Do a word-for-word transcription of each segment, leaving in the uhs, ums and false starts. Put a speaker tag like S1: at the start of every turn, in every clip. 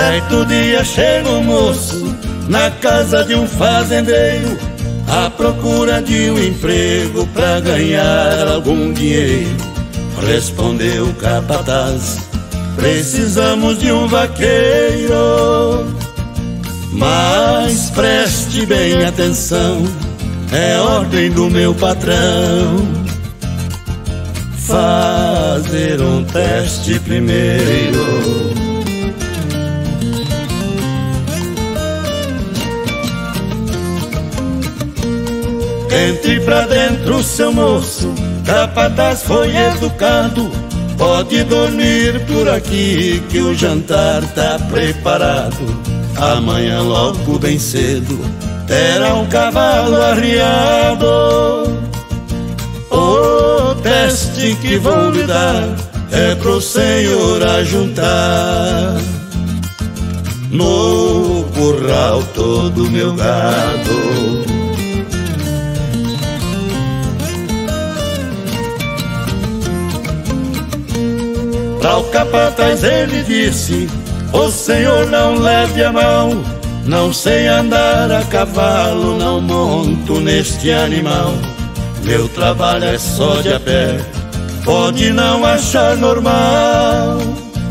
S1: Certo dia chega um moço na casa de um fazendeiro, à procura de um emprego pra ganhar algum dinheiro. Respondeu o capataz: precisamos de um vaqueiro. Mas preste bem atenção, é ordem do meu patrão fazer um teste primeiro. Entre pra dentro, seu moço, capataz foi educado. Pode dormir por aqui que o jantar tá preparado. Amanhã logo bem cedo terá um cavalo arriado. O teste que vou lhe dar é pro senhor ajuntar no curral todo o meu gado. Para o capataz ele disse: o senhor não leve a mão, não sei andar a cavalo, não monto neste animal. Meu trabalho é só de a pé, pode não achar normal,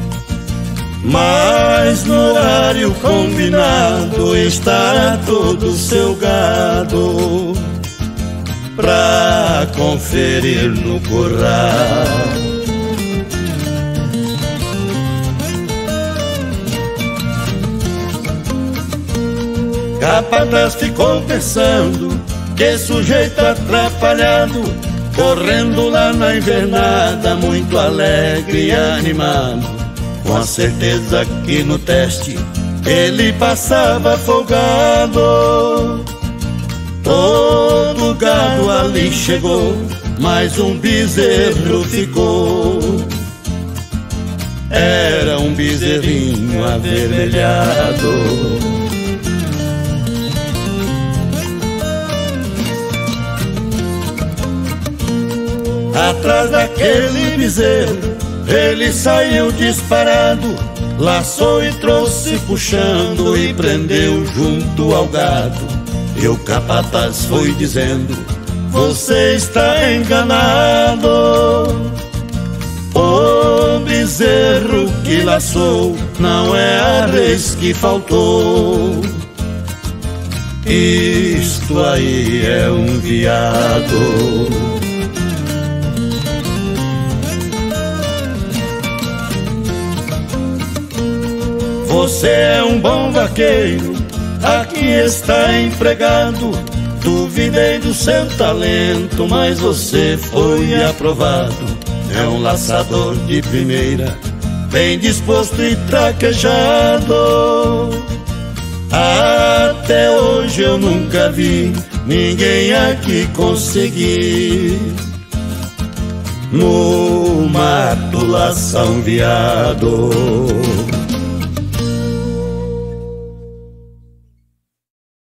S1: mas no horário combinado está todo o seu gado pra conferir no curral. Capataz ficou pensando, que sujeito atrapalhado, correndo lá na invernada, muito alegre e animado. Com a certeza que no teste ele passava folgado. Todo gado ali chegou, mas um bezerro ficou. Era um bezerrinho avermelhado. Atrás daquele bezerro ele saiu disparado, laçou e trouxe puxando e prendeu junto ao gado. E o capataz foi dizendo: você está enganado. O bezerro que laçou não é a res que faltou. Isto aí é um veado. Você é um bom vaqueiro, aqui está empregado. Duvidei do seu talento, mas você foi aprovado. É um laçador de primeira, bem disposto e traquejado. Até hoje eu nunca vi ninguém aqui conseguir no mato laçar um veado.